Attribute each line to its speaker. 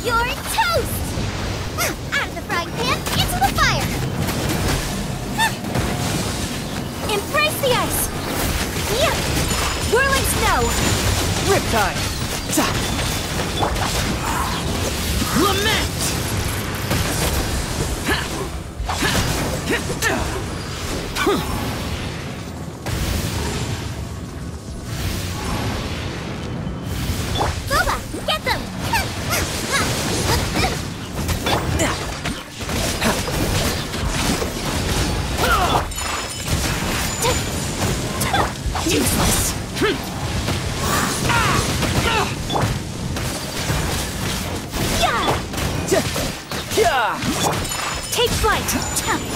Speaker 1: You're toast! Out of the frying pan, into the fire! Embrace the ice! Yep! Whirling snow!
Speaker 2: Riptide! Lament!
Speaker 1: Boba, get them!
Speaker 2: Useless!
Speaker 1: Yeah!
Speaker 2: Yeah!
Speaker 1: Take flight!